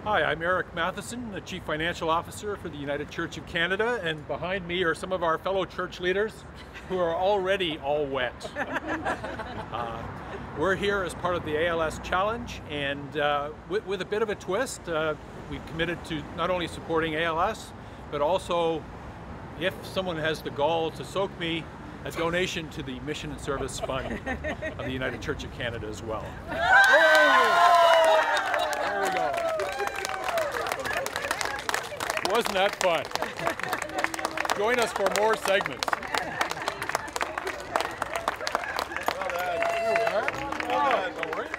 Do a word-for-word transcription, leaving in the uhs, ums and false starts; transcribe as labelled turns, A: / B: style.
A: Hi, I'm Eric Matheson, the Chief Financial Officer for the United Church of Canada, and behind me are some of our fellow church leaders who are already all wet. uh, we're here as part of the A L S Challenge, and uh, with, with a bit of a twist, uh, we've committed to not only supporting A L S, but also, if someone has the gall to soak me, a donation to the Mission and Service Fund of the United Church of Canada as well. There we go. Wasn't that fun? Join us for more segments. Well done. There we are. Well done.